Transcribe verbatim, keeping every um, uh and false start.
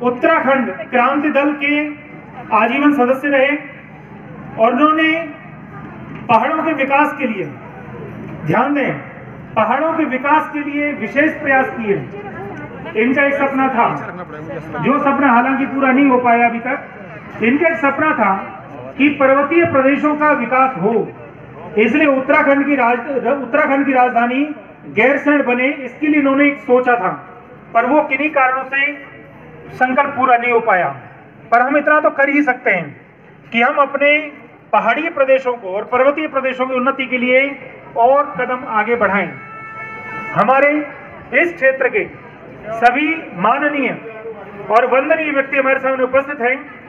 उत्तराखंड क्रांति दल के आजीवन सदस्य रहे और उन्होंने पहाड़ों के विकास के लिए, ध्यान दें, पहाड़ों के विकास के लिए विशेष प्रयास किए। इनका एक सपना था, जो सपना हालांकि पूरा नहीं हो पाया अभी तक। इनका एक सपना था कि पर्वतीय प्रदेशों का विकास हो, इसलिए उत्तराखंड की राज उत्तराखंड की राजधानी गैरसैंण बने, इसके लिए इन्होंने एक सोचा था, पर वो किन्हीं कारणों से संकल्प पूरा नहीं हो पाया। पर हम इतना तो कर ही सकते हैं कि हम अपने पहाड़ी प्रदेशों को और पर्वतीय प्रदेशों की उन्नति के लिए और कदम आगे बढ़ाएं। हमारे इस क्षेत्र के सभी माननीय और वंदनीय व्यक्ति हमारे सामने उपस्थित हैं।